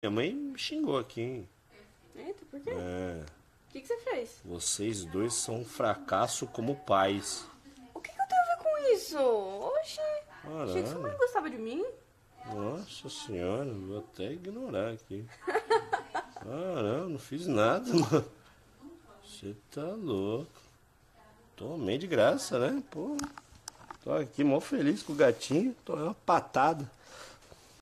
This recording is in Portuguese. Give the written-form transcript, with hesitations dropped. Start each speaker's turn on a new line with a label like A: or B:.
A: Minha mãe me xingou aqui, hein?
B: Eita, por quê?
A: É,
B: O que você fez?
A: vocês dois são um fracasso como pais.
B: O que eu tenho a ver com isso? Oxi, achei que sua mãe
A: Caralho,
B: não gostava de mim.
A: nossa senhora, vou até ignorar aqui. Caramba, não fiz nada, mano. Você tá louco. Tomei de graça, né? Pô, tô aqui mó feliz com o gatinho. Tomei uma patada.